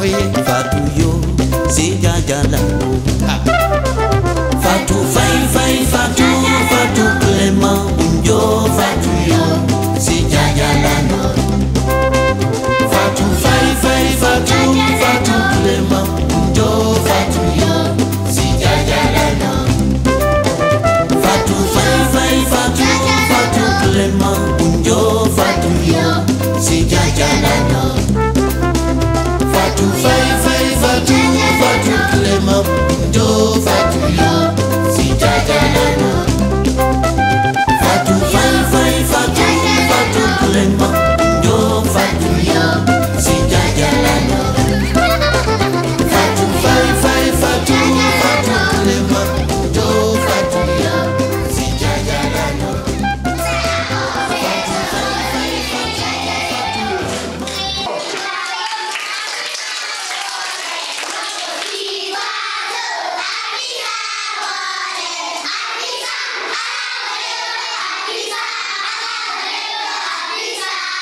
Fatou yo, c'est Jaja Lalo. Fatou Faye Faye, Fatou Clément Bunjo, Fatou yo, c'est Jaja Lalo. Fatou Faye Faye, Fatou Clément Bunjo, Fatou yo, c'est Jaja Lalo. Fatou Faye Faye, Fatou Clément Bunjo, Fatou yo, c'est Jaja Lalo. Fatou Faye Faye, Fatou Clément Bunjo, Fatou yo, c'est Jaja Lalo. Fatou Faye Faye, Fatou Clément Bunjo, Fatou yo, c'est Jaja Lalo. Fatou Faye Faye, Fatou Clément Bunjo, Fatou yo, c'est Jaja Lalo.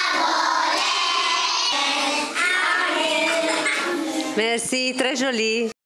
Merci, très joli.